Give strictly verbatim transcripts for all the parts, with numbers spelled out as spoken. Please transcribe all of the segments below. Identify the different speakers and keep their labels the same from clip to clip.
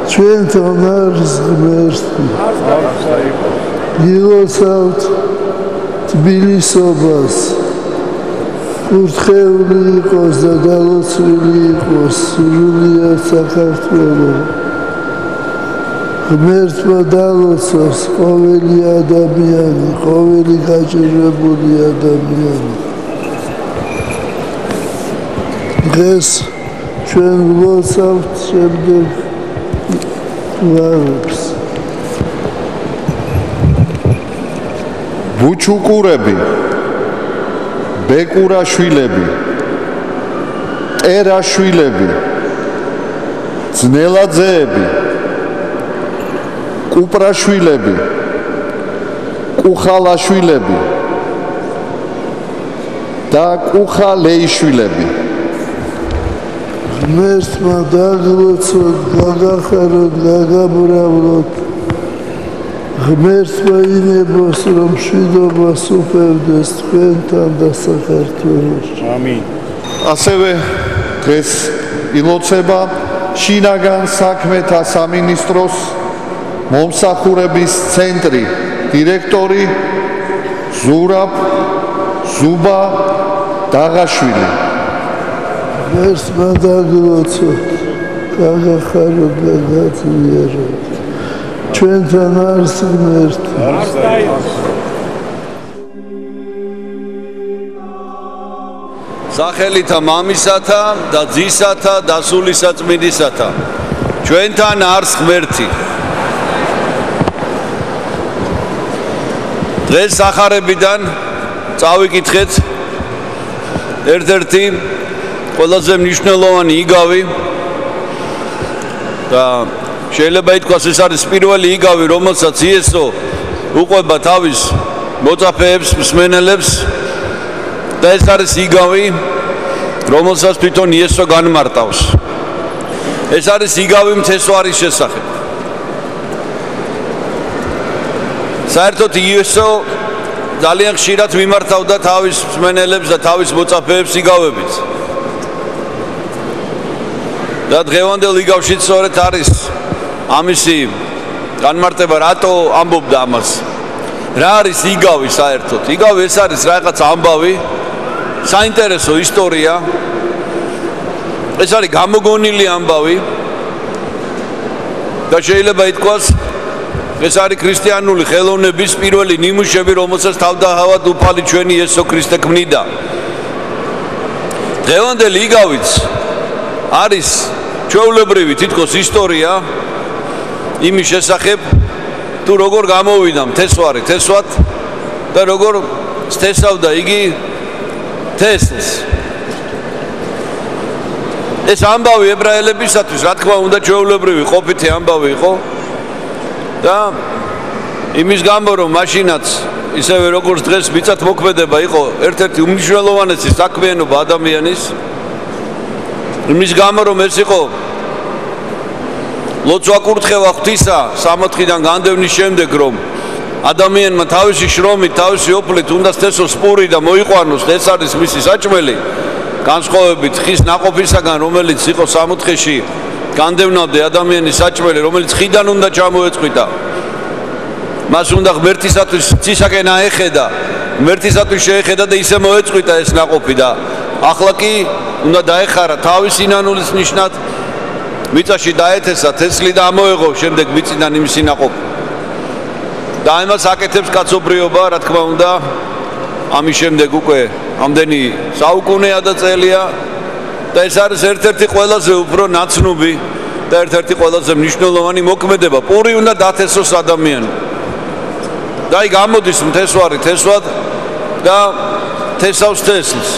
Speaker 1: ჩვენთან არის ღმერთი გილოცავთ თბილისობას ურთხეული იყოს და დალოცვილი იყოს სრულიად საქართველო ღმერთმა დალოცავს ყოველი ადამიანი ყოველი გაჭირვებული ადამიანი დღეს ჩვენ ვლოცავთ შემდეგ ვარებს
Speaker 2: ბუჩუკურები ბეკურაშვილები ტერაშვილები ძნელაძეები კუპრაშვილები კუხალაშვილები და კუხალეიშვილები
Speaker 1: ღმერთმა დაგლოცოთ, გაგახაროთ, გაგაბრავლოთ ღმერთმა ინებოს, რომ მშვიდობას უფევდეს თქვენთან და საქართველოში.
Speaker 2: ამინ. ასევე დღეს ილოცება შინაგან საქმეთა სამინისტროს მომსახურების ცენტრი დირექტორი ზურაბ ზუბა დაღაშვილი.
Speaker 1: ღმერთმა დაგლოცოთ, გაგახაროთ და გაძლიეროთ. ჩვენთან არის ღმერთი.
Speaker 3: სახელითა მამისათა და ძისათა და სულისაწმინდისათა. ჩვენთან არის ღმერთი. დღეს სახარებიდან წავიკითხეთ ერთ-ერთი ყველაზე მნიშვნელოვანი იგავი და შეიძლება ითქვას ეს არის პირველი იგავი, რომელსაც იესო უყვება თავის მოწაფეებს, მსმენელებს და ეს არის იგავი, რომელსაც თვითონ იესო განმარტავს. ეს არის იგავი მთესვარის შესახებ. საერთოდ იესო ძალიან ხშირად მიმართავდა თავის მსმენელებს და თავის მოწაფეებს იგავებით. და დღევანდელ იგავშიც სწორედ არის ამისი განმარტება, რატო ამბობდა ამას. რა არის იგავი საერთოდ? იგავი ეს არის რაღაც ამბავი, საინტერესო ისტორია. ეს არის გამოგონილი ამბავი და შეიძლება ითქვას ეს არის ქრისტიანული ხელოვნების პირველი ნიმუშები, რომელსაც თავდაჰავად უფალი ჩვენი იესო ქრისტე ქმნიდა. დღევანდელი იგავიც არის ჩვეულებრივი თითქოს ისტორია იმის შესახებ, თუ როგორ გამოვიდა მთესვარი თესვად და როგორ სტესავდა იგი თესლს. ეს ამბავი ებრაელებისათვის, რა თქმა უნდა, ჩვეულებრივი ყოფითი ამბავი იყო და იმის გამო, რომ მაშინაც ისევე როგორც დღეს მიწათმოქმედება იყო ერთ-ერთი უმნიშვნელოვანესი საქმიანობა ადამიანის, იმის გამო, რომ ეს იყო ლოცვა-კურთხევა ღვთისა სამოთხიდან განდევნის შემდეგ, რომ ადამიანმა თავისი შრომით, თავისი ოფლით უნდა სტესოს პური და მოიყვანოს, ეს არის მისი საჭმელი, განსხვავებით ხის ნაყოფისაგან, რომელიც იყო სამოთხეში განდევნამდე ადამიანის საჭმელი, რომელიც ხიდან უნდა ჩამოეწყვიტა. მას უნდა ღმერთისათვის ცისაკენ აეხედა, ღმერთისათვის შეეხედა და ისე მოეწყვიტა ეს ნაყოფი და ახლა კი უნდა დაეხარა თავის სინანულის ნიშნად, მიწაში დაეთესა თესლი და ამოეღო შემდეგ მიწიდან იმისი ნაყოფი. და ამას აკეთებს კაცობრიობა, რა თქმა უნდა, ამის შემდეგ უკვე ამდენი საუკუნეა და წელია და ეს არის ერთ-ერთი ყველაზე უფრო ნაცნობი და ერთ-ერთი ყველაზე მნიშვნელოვანი მოქმედება. პური უნდა დათესოს ადამიანი. და აი გამოდის მთესვარი თესვად და თესავს თესლს.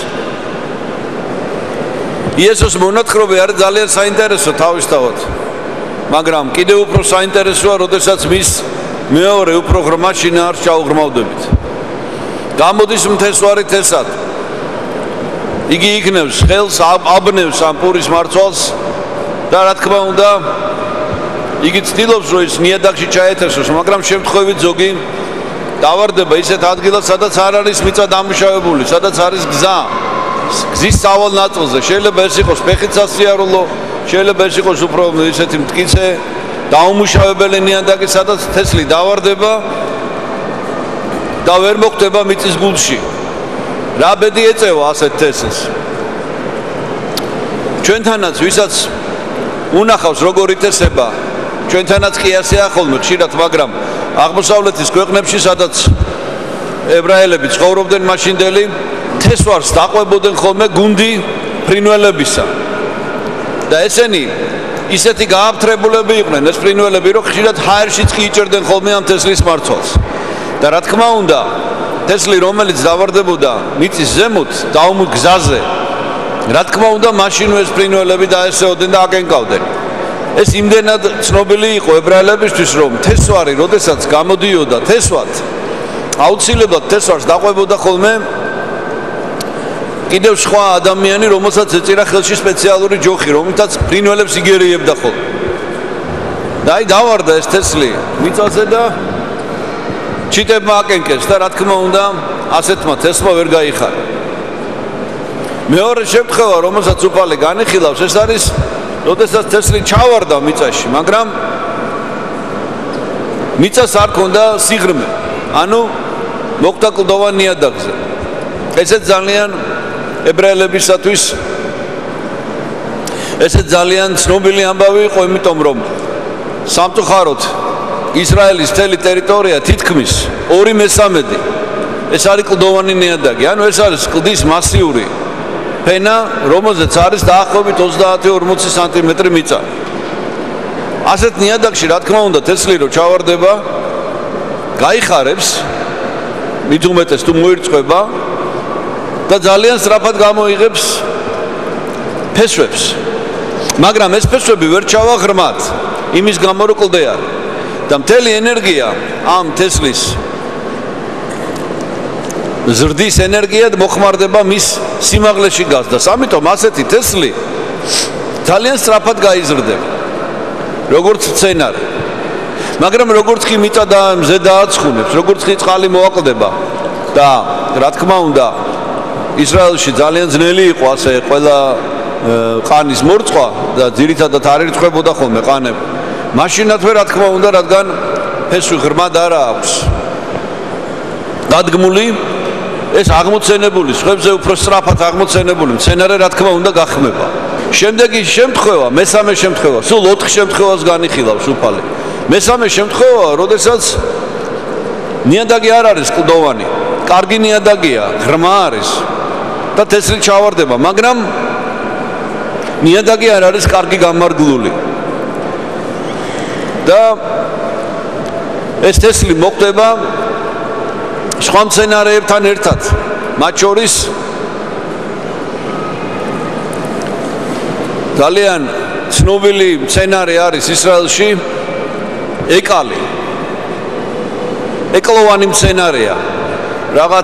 Speaker 3: იესოს მონათხრობი არის ძალიან საინტერესო თავისთავად, მაგრამ კიდევ უფრო საინტერესოა, როდესაც მის მეორე უფრო ღრმა შინაარსს ჩაუღრმავდებით. გამოდის მთესვარი თესად. იგი იქნევს ხელს, აბნევს ამ პურის მარცვალს და რა თქმა უნდა, იგი ცდილობს, რომ ის ნიადაგში ჩაეთესოს, მაგრამ შემთხვევით ზოგი დავარდება ისეთ ადგილას, სადაც არ არის მიწა დამუშავებული, სადაც არის გზა. გზის სავალ ნაწილზე შეიძლება ეს იყოს ფეხით სასიარულო, შეიძლება ეს იყოს უფრო ისეთი მტკიცე დაუმუშავებელი ნიადაგი, სადაც თესლი დავარდება და ვერ მოხდება მიწის გულში. რა ბედი ეწევა ასეთ თესლს? ჩვენთანაც ვისაც უნახავს როგორი თესება, ჩვენთანაც კი ასეა ხოლმე ხშირად, მაგრამ აღმოსავლეთის ქვეყნებში, სადაც ებრაელები ცხოვრობდნენ მაშინდელი, თესვარს დაყვებოდნენ ხოლმე გუნდი ფრინველებისა. და ესენი ისეთი გააფთრებულები იყვნენ ეს ფრინველები, რომ ხშირად ჰაერშიც კი იჭერდნენ ხოლმე ამ თესლის მარცვალს. და რა თქმა უნდა, თესლი რომელიც დავარდებოდა მიწის ზემოთ, დაუმ გზაზე, რა თქმა უნდა, მაშინვე ეს ფრინველები დაესეოდნენ და აკენკავდნენ. ეს იმდენად ცნობილი იყო ებრაელებისთვის, რომ თესვარი, როდესაც გამოდიოდა თესვად, აუცილებლად თესვარს დაყვებოდა ხოლმე კიდევ სხვა ადამიანი, რომელსაც ეწირა ხელში სპეციალური ჯოხი, რომელთაც ფრინველებს იგერიებდა ხოლმე. და აი დავარდა ეს თესლი მიწაზე და ჩიტებმა აკენკეს და რა თქმა უნდა, ასეთმა თესლმა ვერ გაიხარა. მეორე შემთხვევა, რომელსაც უფალი განიხილავს, ეს არის, როდესაც თესლი ჩავარდა მიწაში, მაგრამ მიწას არ ქონდა სიღრმე, ანუ მოხვდა კლდოვან ნიადაგზე. ესეც ძალიან ებრაელებისათვის ესეც ძალიან ცნობილი ამბავი იყო, იმიტომ რომ სამწუხაროდ ისრაელის მთელი ტერიტორია თითქმის ორი მესამედი ეს არის კლდოვანი ნიადაგი, ანუ ეს არის კლდის მასიური ფენა, რომელზეც არის დაახლოებით ოცდაათი ორმოცი სანტიმეტრი მიწა. ასეთ ნიადაგში, რა თქმა უნდა, თესლი რო ჩავარდება, გაიხარებს, მით უმეტეს თუ მოირწყვება და ძალიან სწრაფად გამოიღებს ფესვებს. მაგრამ ეს ფესვები ვერ ჩავა ღრმად, იმის გამო რომ კლდე არის. და მთელი ენერგია ამ თესლის ზრდის ენერგია მოხმარდება მის სიმაღლეში გასდას. ამიტომ ასეთი თესლი ძალიან სწრაფად გაიზრდება, როგორც მცენარე. მაგრამ როგორც კი მიწა და მზე დააცხუნებს, როგორც კი წყალი მოაკლდება და რა თქმა უნდა, ისრაელში ძალიან ძნელი იყო ასე ყველა ყანის მორწვა და ძირითადად არ ერწყებოდა ხოლმე ყანები. მაშინათვე რა თქმა უნდა, რადგან ფესვი ღრმად არ აქვს დადგმული, ეს აღმოცენებული, სხვებზე უფრო სწრაფად აღმოცენებული მცენარე რა თქმა უნდა გახმება. შემდეგი შემთხვევა, მესამე შემთხვევა, სულ ოთხ შემთხვევას განიხილავს უფალი. მესამე შემთხვევა, როდესაც ნიადაგი არ არის კლდოვანი, კარგი ნიადაგია, ღრმა არის და თესლი ჩავარდება, მაგრამ ნიადაგი არ არის კარგი გამარგლული. და ეს თესლი მოხდება სხვა მცენარეებთან ერთად, მათ შორის ძალიან ცნობილი მცენარე არის ისრაელში ეკალი. ეკლოვანი მცენარეა, რაღაც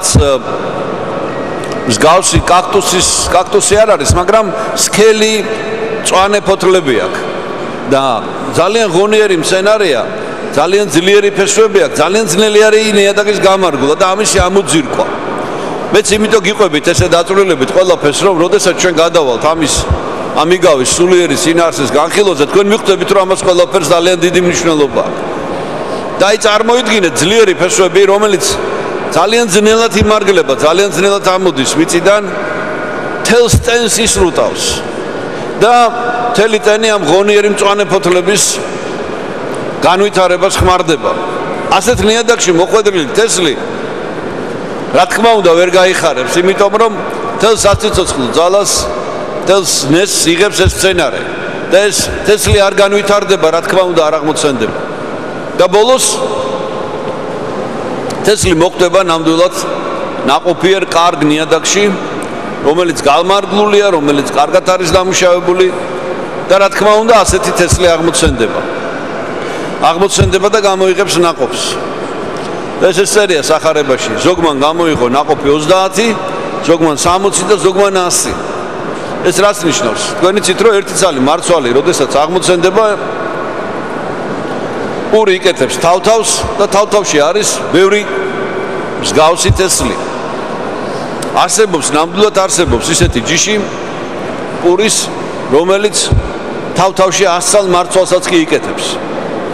Speaker 3: მსგავსი კაქტუსის კაქტუსი არ არის, მაგრამ სქელი მწვანე ფოთლები აქვს და ძალიან ღონიერი მცენარეა, ძალიან ძლიერი ფესვები აქვს, ძალიან ძნელი არის ნიადაგის გამარგვლა და ამისი ამოძირკვა. მეც იმიტომ გიყვებით ესე დაწვრილებით ყველაფერს, რომ როდესაც ჩვენ გადავალთ ამის ამიგავის სულიერი სინარსის განხილვაზე, თქვენ მიხვდებით, რომ ამას ყველაფერს ძალიან დიდი მნიშვნელობა აქვს. და აი წარმოიდგინეთ ძლიერი ფესვები, რომელიც ძალიან ძნელად იმარგლება, ძალიან ძნელად ამოდის მიწიდან, თელს ტენს ისრუტავს და მთელი ტენი ამ ღონიერი მწვანე ფოთლების განვითარებას ხმარდება. ასეთ ნიადაგში მოხვედრილი თესლი რა თქმა უნდა ვერ გაიხარებს, იმიტომ რომ თელს საციცოცხლო ძალას, თელს ნესს იღებს ეს მცენარე და ეს თესლი არ განვითარდება, რა თქმა უნდა არ აღმოცენდება. და ბოლოს თესლი მოხვდება ნამდვილად ნაყოფიერ კარგ ნიადაგში, რომელიც გამარგლულია, რომელიც კარგად არის დამუშავებული და რა თქმა უნდა ასეთი თესლი აღმოცენდება. აღმოცენდება და გამოიღებს ნაყოფს. და ეს სერია სახარებაში ზოგმან გამოიღო ნაყოფი ოცდაათი, ზოგმან სამოცი და ზოგმან ასი. ეს რას ნიშნავს? თქვენ იცით, რომ ერთი ცალი მარცვალი, როდესაც აღმოცენდება, პური იკეთებს თავთავს და თავთავში არის ბევრი მსგავსი თესლი. არსებობს, ნამდვილად არსებობს ისეთი ჯიში პურის, რომელიც თავთავში ასწალ მარცვალსაც კი იკეთებს.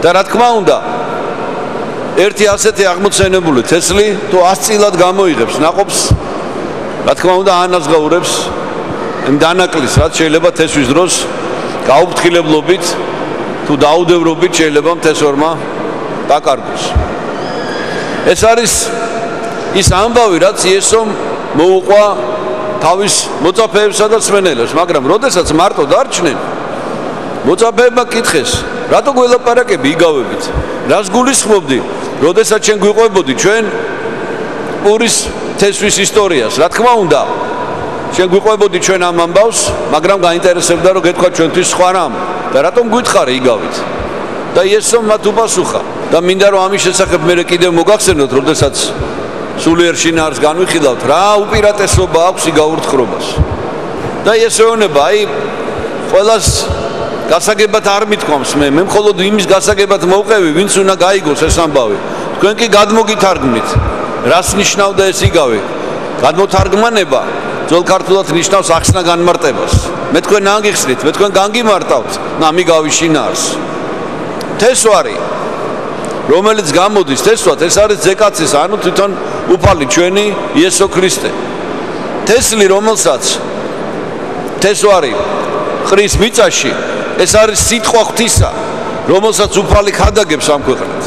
Speaker 3: და რა თქმა უნდა ერთი ასეთი აღმოცენებული თესლი თუ ას წილად გამოიღებს ნაყოფს რა თქმა უნდა ანაზღაურებს იმ დანაკლის რაც შეიძლება თესვის დროს გაუფრთხილებლობით თუ დაუდევრობით შეიძლება თესორმა დაკარგოს ეს არის ის ამბავი რაც იესომ მოუყვა თავის მოწაფეებსა და სვენელებს მაგრამ როდესაც მარტო დარჩნენ მოწაფეებმა კითხეს რატო გველაპარაკები იგავებით რას გულისხმობდი როდესაც ჩვენ გვიყვებოდი ჩვენ პურის თესვის ისტორიას რა თქმა უნდა ჩვენ გვიყვებოდი ჩვენ ამ ამბავს მაგრამ გაინტერესებდა რომ გეთქვა ჩვენთვის სხვა რამ და რატომ გითხარი იგავით და იესომ მათ უპასუხა და მინდა რომ ამის შესახებ მე კიდევ მოგახსენოთ როდესაც სულიერ შინაარს განვიხილავთ რა უპირატესობა აქვს იგაურთხრობას და ეს ეუბნება აი ყველას გასაგებად არ მithქვამს მე მე მხოლოდ იმის გასაგებად მოვყევი ვინც უნდა გაიგოს ეს ამბავი თქვენ კი გადმოგითარგმნით რას ნიშნავდა ეს იგავი გადმოთარგმანება ძველ ქართულად ნიშნავს ახსნა განმარტებას მე თქვენ ანგიხსნით მე თქვენ განგიმარტავთ ამ იგავის შინაარს თესვარი რომელიც გამოდის თესვად ეს არის ზეკაცის ანუ თვითონ უფალი ჩვენი იესო ქრისტე თესლი რომელსაც თესვარი ყრის მიწაში ეს არის სიტყვა ღვთისა რომელსაც უფალი ხადაგებს ამ ქვეყნად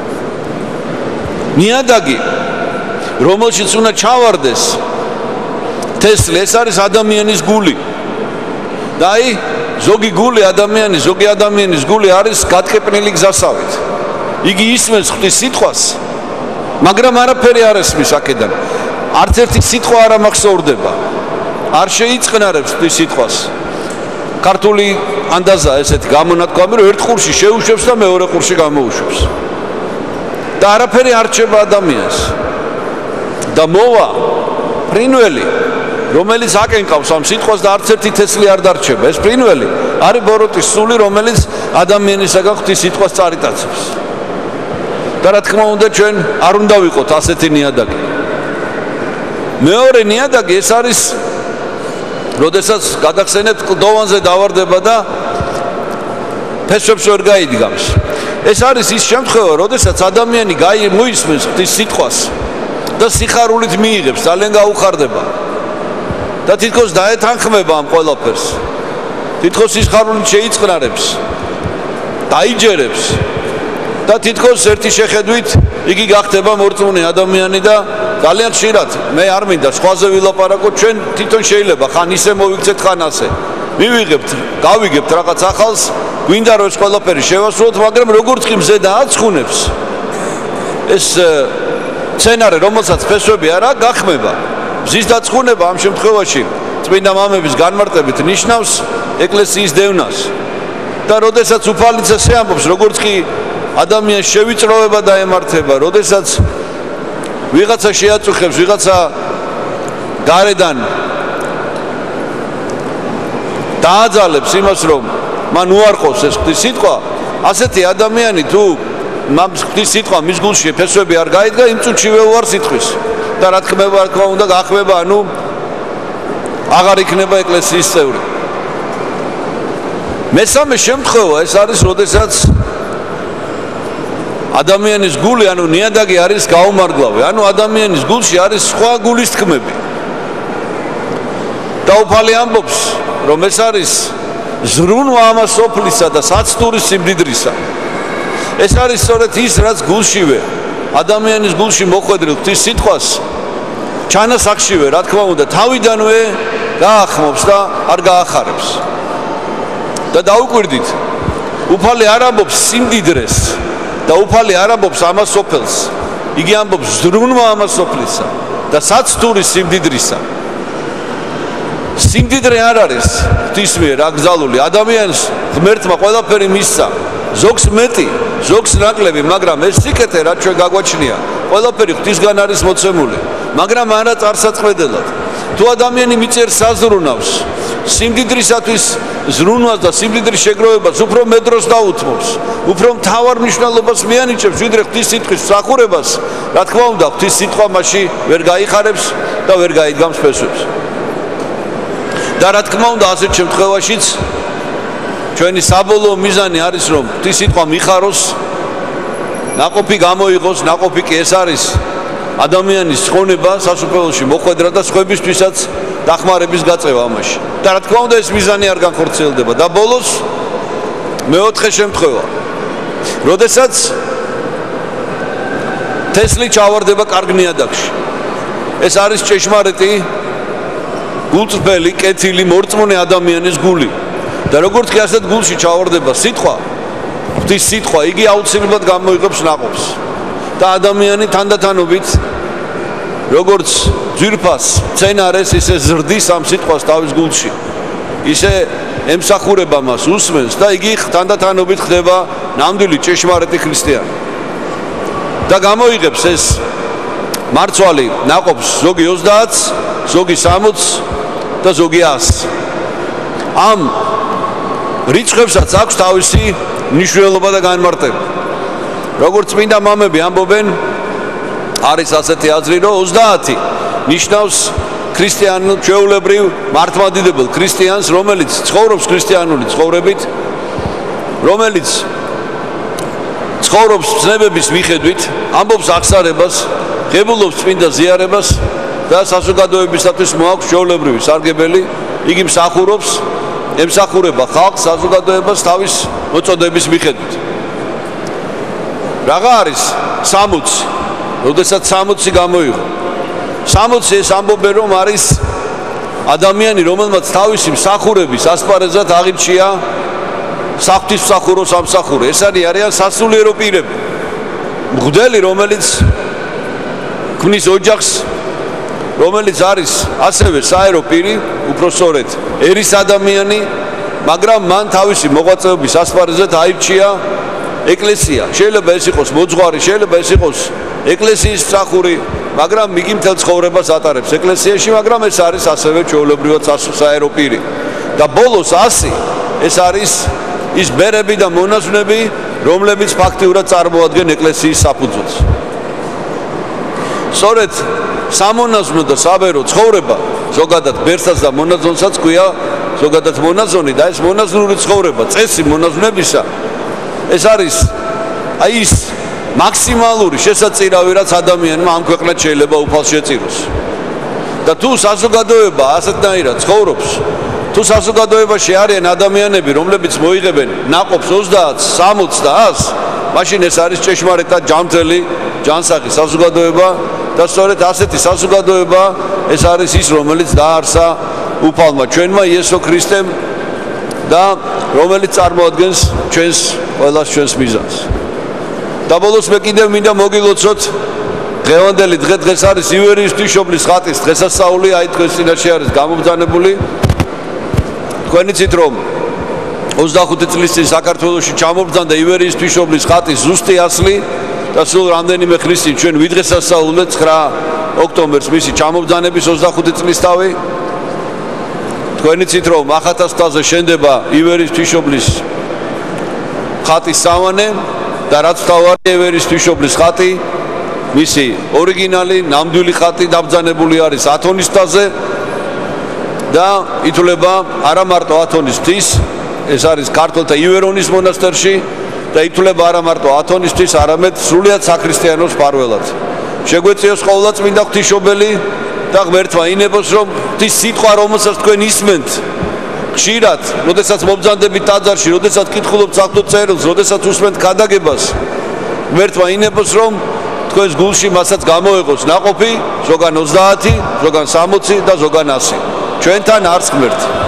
Speaker 3: ნიადაგი რომელშიც უნდა ჩავარდეს თესლი ეს არის ადამიანის გული და აი ზოგი გული ადამიანის ზოგი ადამიანის გული არის გატკეპნილი გზასავით იგი ისმენს ღვთის სიტყვას მაგრამ არაფერი არ ესმის აქედან არც ერთი სიტყვა არ ამახსოვრდება არ შეიწყნარებს ღვთის სიტყვას ქართული ანდაზა ესეთი გამონათქვამი რომ ერთ ყურში შეუშვებს და მეორე ყურში გამოუშვებს და არაფერი არ რჩება ადამიანს და მოვა ფრინველი რომელიც აკენკავს ამ სიტყვას და არც ერთი თესლი არ დარჩება ეს ფრინველი არის ბოროტის სული რომელიც ადამიანისაგან ღვთის სიტყვას წარიტაცებს და რა თქმა უნდა ჩვენ არ უნდა ვიყოთ ასეთი ნიადაგი მეორე ნიადაგი ეს არის როდესაც გადახსენებთ კლდოვანზე დავარდება და ფესვებს ვერ გაიდგამს ეს არის ის შემთხვევა როდესაც ადამიანი მოისმენს ღვთის სიტყვას და სიხარულით მიიღებს ძალიან გაუხარდება და თითქოს დაეთანხმება ამ ყველაფერს თითქოს სიხარულით შეიწყნარებს დაიჯერებს და თითქოს ერთი შეხედვით იგი გახდება მორწმუნე ადამიანი და ძალიან ხშირად მე არ მინდა სხვაზე ვილაპარაკოთ ჩვენ თვითონ შეიძლება ხან ისე მოვიქცეთ ხან ასე მივიღებთ გავიგებთ რაღაც ახალს გვინდა რომ ეს ყველაფერი შევასრულოთ მაგრამ როგორც კი მზე დააცხუნებს ეს სცენარი რომელსაც ფესვები არა გახმება მზის დაცხუნება ამ შემთხვევაში წმინდა მამების განმარტებით ნიშნავს ეკლესიის დევნას და როდესაც უფალიც ასე ამბობს როგორც კი ადამიანს შევიწროვება დაემართება როდესაც ვიღაცა შეაწუხებს ვიღაცა გარედან დააძალებს იმას რომ მან უარყოს ეს ღვთის სიტყვა ასეთი ადამიანი თუ ღვთის სიტყვა მის გულში ფესვები არ გაიდგა იმ წუთშივე უარს იტყვის და რა თქმა უნდა გახმება ანუ აღარ იქნება ეკლესიის წევრი მესამე შემთხვევა ეს არის როდესაც ადამიანის გული ანუ ნიადაგი არის გაუმარგლავი ანუ ადამიანის გულში არის სხვა გულის თქმები და უფალი ამბობს რომ ეს არის ზრუნვა ამას სოფლისა და საცტურის სიმდიდრისა ეს არის სწორედ ის რაც გულშივე ადამიანის გულში მოხვედრილ ღვთის სიტყვას ჩანასახშივე რა თქმა უნდა თავიდანვე გაახმობს და არ გაახარებს და დაუკვირდით უფალი არ ამბობს სიმდიდრეს და უფალი არ ამბობს ამას სოფელს იგი ამბობს ზრუნვა ამას სოფლისა და საცტურის სიმდიდრისა სიმდიდრე არ არის ღვთის მიერ აკრძალული ადამიანს ღმერთმა ყველაფერი მისცა ზოგს მეტი ზოგს ნაკლები მაგრამ ეს სიკეთე რაც ჩვენ გაგვაჩნია ყველაფერი ღვთისგან არის მოცემული მაგრამ არა წარსაწყლედელად თუ ადამიანი მიწერ საზრუნავს სიმდიდრისათვის ზრუნვას და სიმდიდრის შეგროვებას უფრო მეტ დროს დაუთმობს უფრო მთავარ მნიშვნელობას მიანიჭებს ვიდრე ღვთის სიტყვის მსახურებას რა თქმა უნდა ღვთის სიტყვა მასში ვერ გაიხარებს და ვერ გაიდგამს ფესვებს და რა თქმა უნდა ასეთ შემთხვევაშიც ჩვენი საბოლოო მიზანი არის რომ ღვთის სიტყვა მიხაროს ნაყოფი გამოიღოს, ნაყოფი კი ეს არის ადამიანის ცხოვრება სასופველოში მოხვედრა და სხვებისთვისაც დახმარების გაწევა ამაში. და რა თქმა უნდა ეს მიზანი არ განხორციელდება და ბოლოს მეოთხე შემთხვევა. როდესაც თესლი ჩავარდება კარგ ნიადაგში. ეს არის ჭეშმარიტი გულწრფელი, კეთილი, მორწმუნე ადამიანის გული. და როგორც კი ასეთ გულში ჩავარდება სიტყვა, ღვთის სიტყვა, იგი აუცილებლად გამოიღებს ნაყოფს. და ადამიანი თანდათანობით როგორც ძვირფას მცენარეს ისე ზრდის ამ სიტყვას თავის გულში. ისე ემსახურება მას, უსმენს და იგი თანდათანობით ხდება ნამდვილი ჭეშმარიტი ქრისტიანი. და გამოიღებს ეს მარცვალი ნაყოფს ზოგი ოცდაათს, ზოგი სამოცს და ზოგი ასს. ამ რიცხვებსაც აქვს თავისი მნიშვნელობა და განმარტება. როგორც წმინდა მამები ამბობენ, არის ასეთი აზრი, რომ ოცდაათი ნიშნავს ქრისტიანულ ჩვეულებრივ მართლმადიდებელ ქრისტიანს, რომელიც ცხოვრობს ქრისტიანული ცხოვრებით, რომელიც ცხოვრობს ცნებების მიხედვით, ამბობს აღსარებას, ღებულობს წმინდა ზიარებას და საზოგადოებისათვის მოაქვს ჩვეულებრივი სარგებელი, იგი მსახურობს, ემსახურება ხალხს, საზოგადოებას თავის მოწოდების მიხედვით. რაღა არის სამოცი? როდესაც სამოცი გამოიღო. სამოცი ეს ამბობენ, რომ არის ადამიანი, რომელმაც თავისი მსახურების ასპარეზად აღირჩია საღვთისმსახურო სამსახურე. ეს არიან სასულიერო პირები. მღვდელი, რომელიც ქმნის ოჯახს, რომელიც არის ასევე საერო პირი, უпроსორეთ ერის ადამიანი, მაგრამ მან თავისი მოღვაწეობის ასპარეზად აირჩია ეკლესია. შეიძლება ეს იყოს მოძღვარი, შეიძლება ეს იყოს ეკლესიის მსახური, მაგრამ იგი მთელ ცხოვრებას ატარებს ეკლესიაში, მაგრამ ეს არის ასევე ჩვეულებრივად საერო პირი. და ბოლოს ასი ეს არის ის ბერები და მონაზვნები, რომლებიც ფაქტიურად წარმოადგენენ ეკლესიის საფუძველს. სწორედ სამონაზვნო და საბერო ცხოვრება, ზოგადად ბერსაც და მონაზონსაც ქვია ზოგადად მონაზონი და ეს მონაზვნური ცხოვრება, წესი მონაზვნებისა, ეს არის აი ის მაქსიმალური შესაძირავი, რაც ადამიანმა ამ ქვეყნად შეიძლება უფალს შეწიროს. და თუ საზოგადოება ასეთნაირად ცხოვრობს, თუ საზოგადოებაში არიან ადამიანები, რომლებიც მოიღებენ ნაყოფს ოცდაათს, სამოცს და ასს, მაშინ ეს არის ჭეშმარიტად ჯანმრთელი, ჯანსაღი საზოგადოება და სწორედ ასეთი საზოგადოება ეს არის ის, რომელიც დაარსა უფალმა ჩვენმა იესო ქრისტემ და რომელიც წარმოადგენს ჩვენს ყველას ჩვენს მიზანს. და ბოლოს მე კიდევ მინდა მოგილოცოთ დღევანდელი დღე დღეს არის ივერიის ღვთისმშობლის ხატის დღესასწაული, აი თქვენ წინაშე არის გამობრძანებული. თქვენ იცით რომ ოცდახუთი წლის წინ საქართველოში ჩამობრძანდა ივერიის ღვთისმშობლის ხატის ზუსტი ასლი და სულ რამდენიმე ხნის წინ ჩვენ ვიდღესასწაულეთ ცხრა ოქტომბერს მისი ჩამობრძანების ოცდახუთი წლის თავი. თქვენ იცით რომ ახათასწლაზე შენდება ივერიის ღვთისმშობლის ხატის სავანე და რაც თავარი ივერიის ღვთისმშობლის ხატი, მისი ორიგინალი ნამდვილი ხატი დაბრძანებული არის ათონისთაზე და ითვლება არა მარტო ათონის ღვთის, ეს არის ქართველთა ივერონის მონასტერში და ითვლება არა მარტო ათონისთვის, არამედ სრულიად საქრისტიანოს მფარველად. შეგვეციოს ყოვლა წმინდა ღვთისმშობელი და ღმერთმა ინებოს, რომ ღვთის სიტყვა, რომელსაც თქვენ ისმენთ ხშირად, როდესაც მობრძანდებით ტაძარში, როდესაც კითხულობთ საღვთო წერილს, როდესაც უსმენთ ქადაგებას, ღმერთმა ინებოს, რომ თქვენს გულში მასაც გამოეღოს ნაყოფი, ზოგან ოცდაათი, ზოგან სამოცი და ზოგან ასი. ჩვენთან არს ღმერთი.